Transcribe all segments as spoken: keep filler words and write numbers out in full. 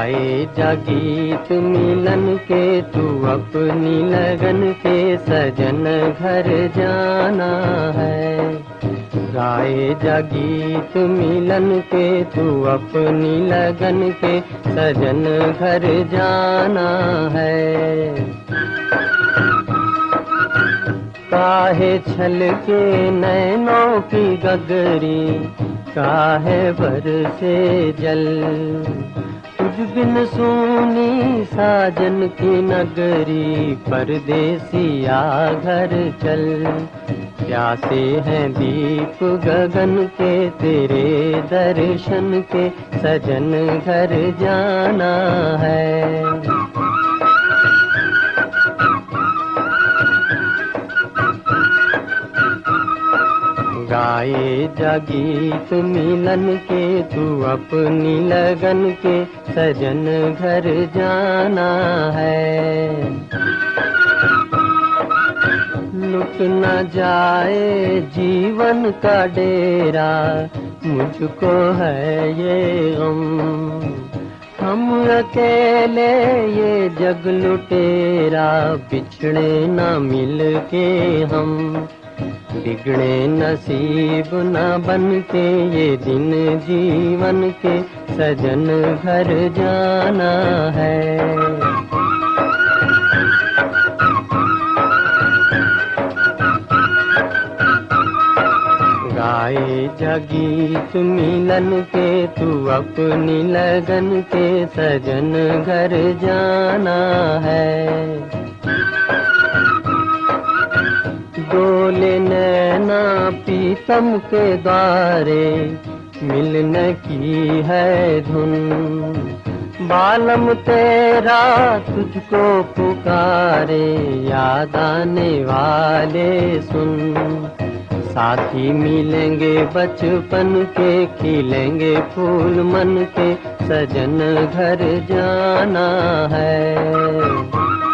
गाए जा गीत मिलन के, तू अपनी लगन के सजन घर जाना है। गाए जा गीत मिलन के, तू अपनी लगन के सजन घर जाना है। काहे छल के नैनों की गगरी, काहे बरसे जल, तुझ बिन सूनी साजन की नगरी, परदेसिया घर चल। प्यासे हैं दीप गगन के, तेरे दर्शन के सजन घर जाना है। गाए जा गीत मिलन के, तू अपनी लगन के सजन घर जाना है। लुट न जाए जीवन का डेरा, मुझको है ये गम। हम अकेले ये जग लुटेरा, बिछड़े न मिल के हम। बिगड़े नसीब न बन के ये दिन जीवन के, सजन घर जाना है। गाए जा गीत मिलन के, तू अपनी लगन के सजन घर जाना है। डोले नैना पीतम के द्वारे, मिलने की है धुन। बालम तेरा तुझको पुकारे, याद आने वाले सुन। साथी मिलेंगे बचपन के, खिलेंगे फूल मन के, सजन घर जाना है।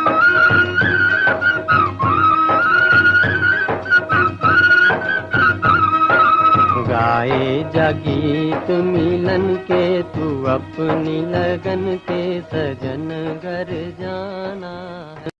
गाए जा गीत मिलन के, तू अपनी लगन के सजन घर जाना।